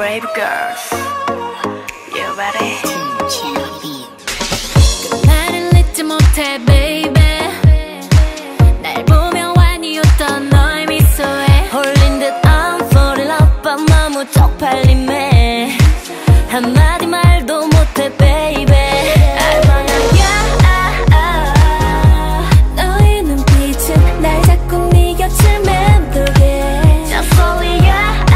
brave girls. You ready? 나를 잊지 못해 baby. 날 보며 완이 웃던 너의 미소에 홀린 듯 I'm fall in love but 너무 쪽팔림에 한마디 말도 못해 baby. 너의 눈빛은 날 자꾸 네 곁을 맴돌게 Just only you.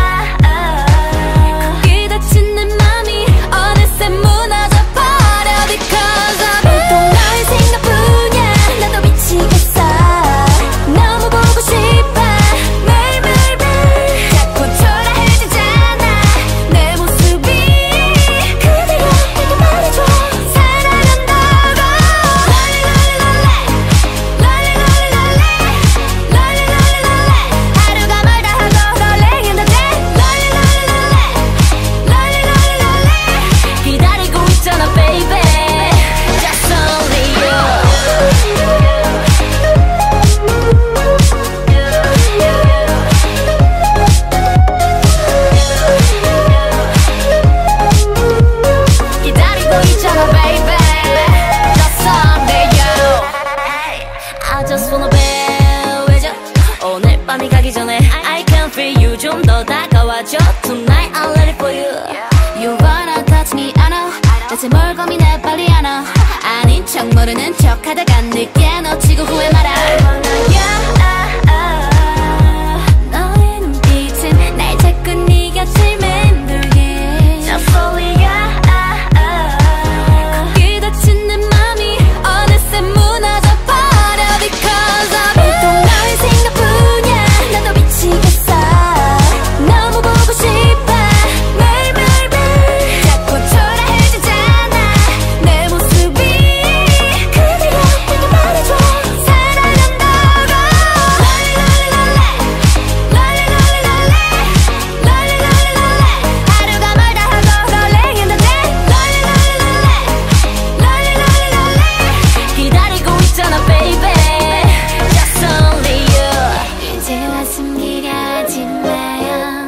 거기 닫힌 내 맘이 어느새 무너져 버려 Because of you. 또 너의 생각뿐이야. 나도 미치겠어. 너무 보고 싶어 매일매일. 자꾸 초라해지잖아 내 모습이. 그대가 내게 말해줘 사랑한다고. 하루가 멀다 하고 rolling in the day. 기다리고 있잖아 baby. Just only you. 기다리고 있잖아 baby. Just only you. I just wanna be with you. 오늘 밤이 가기 전에 I can feel you. 좀 더 다가와줘 Tonight I'm ready for you. You wanna touch me I know. 대체 뭘 고민해 빨리 안 와. 아닌 척 모르는 척 하다가 늦게 놓치고 후회 마라. 너의 눈빛은 날 자꾸 네 곁을 맴돌게 Just only you. 거기 닫힌 내 맘이 어느새 무너져 버려 Because of you. 또 너의 생각뿐이야. 나도 미치겠어. 너무 보고 싶어 매일매일. 자꾸 초라해지잖아 내 모습이. 그대가 내게 말해줘 사랑한다고. 하루가 멀다 하고 rolling in the day. 기다리고 있잖아 baby. Just only you. 이제와 숨기려 하지 마요.